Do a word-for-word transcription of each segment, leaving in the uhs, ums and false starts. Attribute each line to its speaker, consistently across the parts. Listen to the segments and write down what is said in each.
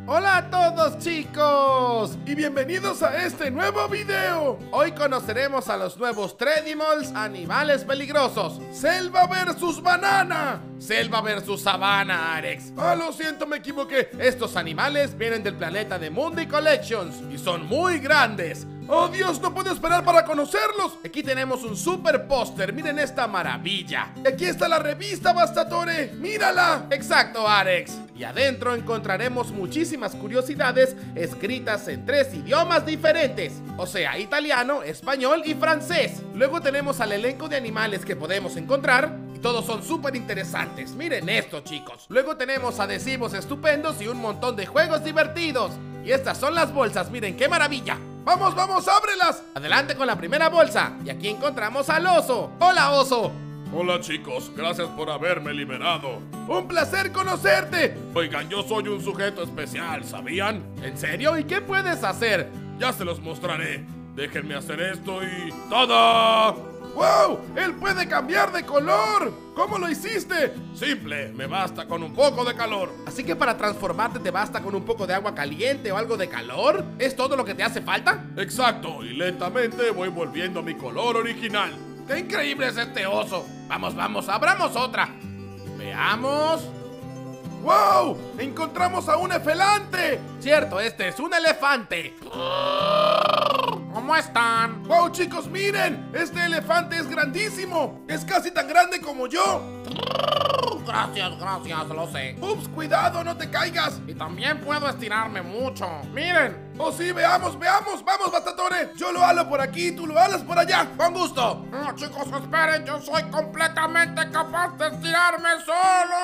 Speaker 1: Hola a todos, chicos, y bienvenidos a este nuevo video. Hoy conoceremos a los nuevos Trenimals, animales peligrosos. Selva versus banana. Selva versus sabana, Arex. Ah, lo siento, me equivoqué. Estos animales vienen del planeta de Mundi Collections y son muy grandes. ¡Oh, Dios! No puedo esperar para conocerlos. Aquí tenemos un super póster. Miren esta maravilla. Y aquí está la revista, Bastatore. ¡Mírala! Exacto, Arex. Y adentro encontraremos muchísimas curiosidades escritas en tres idiomas diferentes. O sea, italiano, español y francés. Luego tenemos al elenco de animales que podemos encontrar. Y todos son súper interesantes. Miren esto, chicos. Luego tenemos adhesivos estupendos y un montón de juegos divertidos. Y estas son las bolsas. Miren qué maravilla. ¡Vamos, vamos, ábrelas! Adelante con la primera bolsa. Y aquí encontramos al oso. ¡Hola, oso!
Speaker 2: Hola, chicos, gracias por haberme liberado.
Speaker 1: ¡Un placer conocerte!
Speaker 2: Oigan, yo soy un sujeto especial, ¿sabían?
Speaker 1: ¿En serio? ¿Y qué puedes hacer?
Speaker 2: Ya se los mostraré. Déjenme hacer esto y... ¡tada!
Speaker 1: ¡Wow! ¡Él puede cambiar de color! ¿Cómo lo hiciste?
Speaker 2: Simple, me basta con un poco de calor.
Speaker 1: ¿Así que para transformarte te basta con un poco de agua caliente o algo de calor? ¿Es todo lo que te hace falta?
Speaker 2: Exacto, y lentamente voy volviendo a mi color original.
Speaker 1: ¡Qué increíble es este oso! Vamos, vamos, abramos otra. Veamos. ¡Wow! ¡Encontramos a un elefante! Cierto, este es un elefante. ¿Cómo están? ¡Wow, chicos, miren! Este elefante es grandísimo. Es casi tan grande como yo. Gracias, gracias, lo sé. Ups, cuidado, no te caigas. Y también puedo estirarme mucho. Miren. Oh, sí, veamos, veamos. Vamos, Bastatore. Yo lo halo por aquí, tú lo halas por allá. Con gusto. No, chicos, esperen. Yo soy completamente capaz de estirarme solo.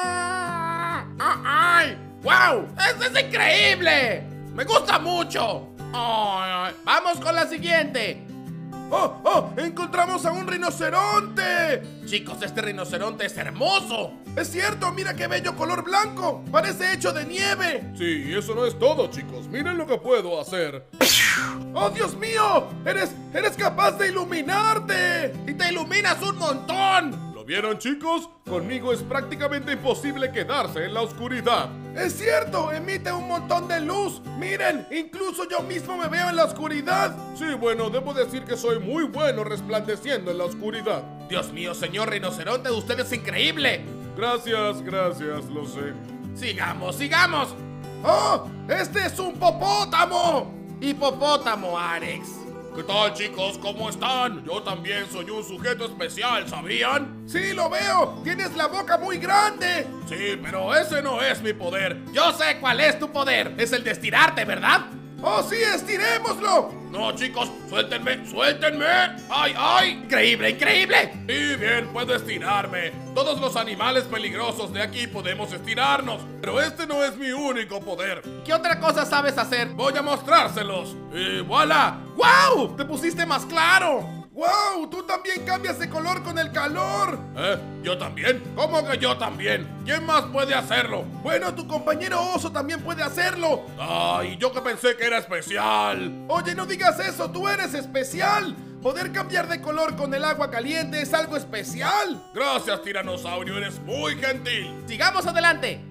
Speaker 1: ¡Ah, ay! ¡Wow! ¡Esto es increíble! ¡Me gusta mucho! Ay, ay. ¡Vamos con la siguiente! ¡Oh, oh! ¡Encontramos a un rinoceronte! Chicos, este rinoceronte es hermoso. Es cierto, mira qué bello color blanco. Parece hecho de nieve.
Speaker 2: Sí, eso no es todo, chicos. Miren lo que puedo hacer.
Speaker 1: ¡Oh, Dios mío! ¡Eres, eres capaz de iluminarte! ¡Y te iluminas un montón!
Speaker 2: ¿Lo vieron, chicos? Conmigo es prácticamente imposible quedarse en la oscuridad.
Speaker 1: ¡Es cierto! ¡Emite un montón de luz! ¡Miren! ¡Incluso yo mismo me veo en la oscuridad!
Speaker 2: Sí, bueno, debo decir que soy muy bueno resplandeciendo en la oscuridad.
Speaker 1: Dios mío, señor rinoceronte, usted es increíble.
Speaker 2: Gracias, gracias, lo sé.
Speaker 1: ¡Sigamos, sigamos! ¡Oh! ¡Este es un popótamo! Hipopótamo, Arex.
Speaker 2: ¿Qué tal, chicos? ¿Cómo están? Yo también soy un sujeto especial, ¿sabían?
Speaker 1: ¡Sí, lo veo! ¡Tienes la boca muy grande!
Speaker 2: Sí, pero ese no es mi poder.
Speaker 1: Yo sé cuál es tu poder. Es el de estirarte, ¿verdad? ¡Oh, sí! ¡Estirémoslo!
Speaker 2: No, chicos, suéltenme, suéltenme. ¡Ay, ay!
Speaker 1: ¡Increíble, increíble!
Speaker 2: Sí, bien, puedo estirarme. Todos los animales peligrosos de aquí podemos estirarnos. Pero este no es mi único poder.
Speaker 1: ¿Qué otra cosa sabes hacer?
Speaker 2: Voy a mostrárselos. Y voilà.
Speaker 1: ¡Wow! ¡Te pusiste más claro! ¡Wow! ¡Tú también cambias de color con el calor!
Speaker 2: ¿Eh? ¿Yo también? ¿Cómo que yo también? ¿Quién más puede hacerlo?
Speaker 1: Bueno, tu compañero oso también puede hacerlo.
Speaker 2: ¡Ay! Yo que pensé que era especial.
Speaker 1: Oye, no digas eso, tú eres especial. Poder cambiar de color con el agua caliente es algo especial.
Speaker 2: Gracias, tiranosaurio, eres muy gentil.
Speaker 1: Sigamos adelante.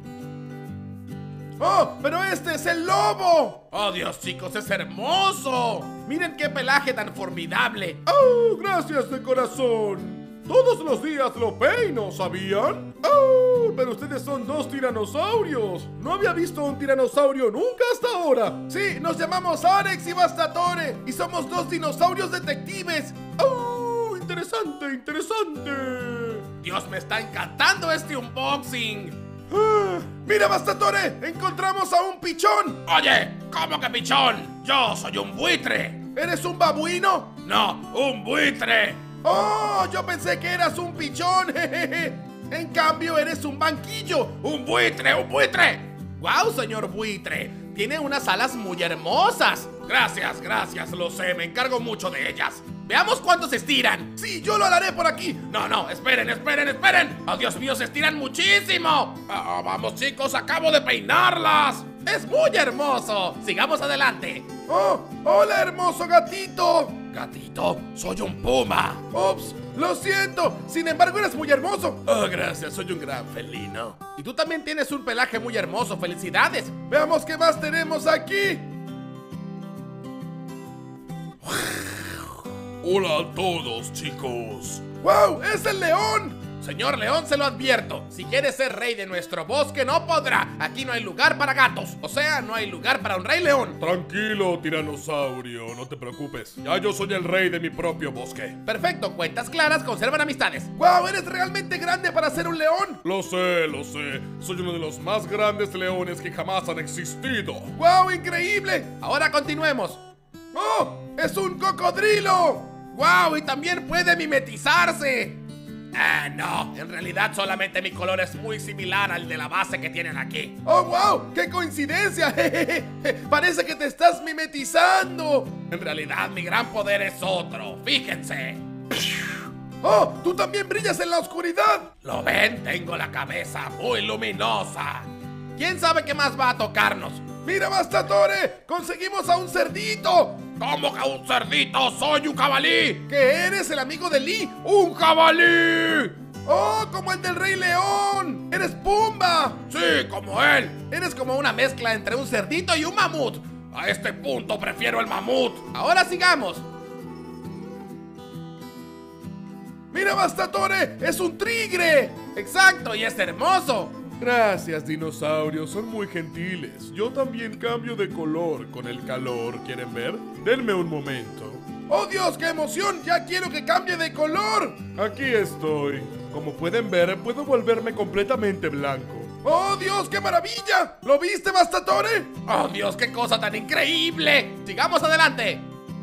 Speaker 1: ¡Oh! ¡Pero este es el lobo! ¡Oh, Dios, chicos! ¡Es hermoso! ¡Miren qué pelaje tan formidable!
Speaker 2: ¡Oh! ¡Gracias de corazón! Todos los días lo peino, ¿sabían? ¡Oh! Pero ustedes son dos tiranosaurios. No había visto un tiranosaurio nunca hasta ahora.
Speaker 1: Sí, nos llamamos Arex y Bastatore y somos dos dinosaurios detectives.
Speaker 2: ¡Oh! ¡Interesante, interesante!
Speaker 1: Dios, me está encantando este unboxing. Ah, ¡mira, Bastatore! ¡Encontramos a un pichón!
Speaker 2: Oye, ¿cómo que pichón? Yo soy un buitre.
Speaker 1: ¿Eres un babuino?
Speaker 2: No, un buitre.
Speaker 1: ¡Oh! Yo pensé que eras un pichón. Jejeje. En cambio, eres un banquillo.
Speaker 2: ¡Un buitre, un buitre!
Speaker 1: ¡Wow, señor buitre! Tiene unas alas muy hermosas.
Speaker 2: Gracias, gracias, lo sé, me encargo mucho de ellas.
Speaker 1: Veamos cuántos se estiran. Sí, yo lo haré por aquí.
Speaker 2: No, no, esperen, esperen, esperen. ¡Oh, Dios mío, se estiran muchísimo! Ah, vamos, chicos, acabo de peinarlas.
Speaker 1: Es muy hermoso. Sigamos adelante. ¡Oh! ¡Hola, hermoso gatito! Gatito, soy un puma. Ups, lo siento. Sin embargo, eres muy hermoso. Oh, gracias, soy un gran felino. Y tú también tienes un pelaje muy hermoso. ¡Felicidades! Veamos qué más tenemos aquí.
Speaker 2: Hola a todos, chicos.
Speaker 1: ¡Wow! ¡Es el león! Señor León, se lo advierto. Si quiere ser rey de nuestro bosque, no podrá. Aquí no hay lugar para gatos. O sea, no hay lugar para un rey león.
Speaker 2: Tranquilo, tiranosaurio, no te preocupes. Ya yo soy el rey de mi propio bosque.
Speaker 1: Perfecto, cuentas claras conservan amistades. ¡Wow! ¡Eres realmente grande para ser un león!
Speaker 2: Lo sé, lo sé. Soy uno de los más grandes leones que jamás han existido.
Speaker 1: ¡Wow! ¡Increíble! Ahora continuemos. ¡Oh! ¡Es un cocodrilo! ¡Wow! Y también puede mimetizarse. Ah, no, en realidad solamente mi color es muy similar al de la base que tienen aquí. ¡Oh, wow! ¡Qué coincidencia! Parece que te estás mimetizando. En realidad mi gran poder es otro, fíjense. ¡Oh! ¡Tú también brillas en la oscuridad! ¿Lo ven? Tengo la cabeza muy luminosa. ¿Quién sabe qué más va a tocarnos? ¡Mira, Bastatore! ¡Conseguimos a un cerdito! ¿Cómo que un cerdito? ¡Soy un jabalí! ¿Que eres el amigo de Lee? ¡Un jabalí! ¡Oh, como el del Rey León! ¡Eres Pumba! Sí, como él. Eres como una mezcla entre un cerdito y un mamut. A este punto prefiero el mamut. Ahora sigamos. ¡Mira, Bastatore! ¡Es un tigre! ¡Exacto! ¡Y es hermoso!
Speaker 2: Gracias, dinosaurios, son muy gentiles. Yo también cambio de color con el calor, ¿quieren ver? Denme un momento.
Speaker 1: ¡Oh, Dios, qué emoción! ¡Ya quiero que cambie de color!
Speaker 2: Aquí estoy. Como pueden ver, puedo volverme completamente blanco.
Speaker 1: ¡Oh, Dios, qué maravilla! ¿Lo viste, Bastatore? ¡Oh, Dios, qué cosa tan increíble! ¡Sigamos adelante!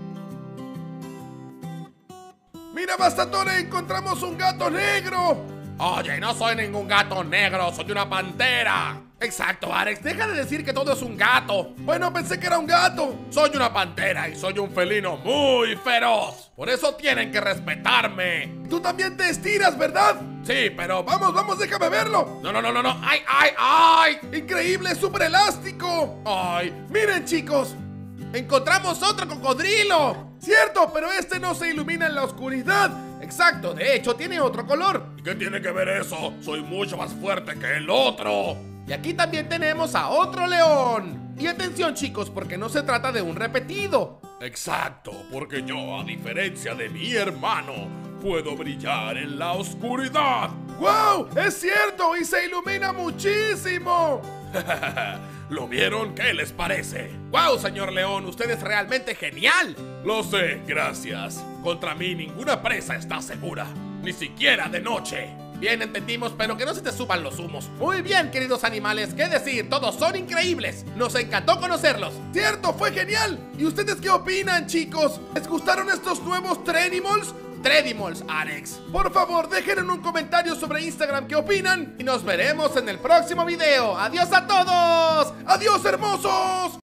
Speaker 1: ¡Mira, Bastatore! ¡Encontramos un gato negro! Oye, no soy ningún gato negro, soy una pantera. Exacto, Alex, deja de decir que todo es un gato. Bueno, pensé que era un gato. Soy una pantera y soy un felino muy feroz. Por eso tienen que respetarme. Tú también te estiras, ¿verdad? Sí, pero vamos, vamos, déjame verlo. No, no, no, no, no. ¡Ay, ay, ay! Increíble, es súper elástico. Ay, miren, chicos. Encontramos otro cocodrilo. Cierto, pero este no se ilumina en la oscuridad. Exacto, de hecho tiene otro color.
Speaker 2: ¿Y qué tiene que ver eso? Soy mucho más fuerte que el otro.
Speaker 1: Y aquí también tenemos a otro león. Y atención, chicos, porque no se trata de un repetido.
Speaker 2: Exacto, porque yo, a diferencia de mi hermano, puedo brillar en la oscuridad.
Speaker 1: ¡Wow! ¡Es cierto! ¡Y se ilumina muchísimo!
Speaker 2: ¿Lo vieron? ¿Qué les parece?
Speaker 1: ¡Wow, señor León! ¡Usted es realmente genial!
Speaker 2: Lo sé, gracias. Contra mí ninguna presa está segura, ni siquiera de noche.
Speaker 1: Bien, entendimos, pero que no se te suban los humos. Muy bien, queridos animales, ¿qué decir? Todos son increíbles. Nos encantó conocerlos. ¡Cierto! ¡Fue genial! ¿Y ustedes qué opinan, chicos? ¿Les gustaron estos nuevos Trenimals? Trenimals, Alex. Por favor, dejen en un comentario sobre Instagram qué opinan y nos veremos en el próximo video. ¡Adiós a todos! ¡Adiós, hermosos!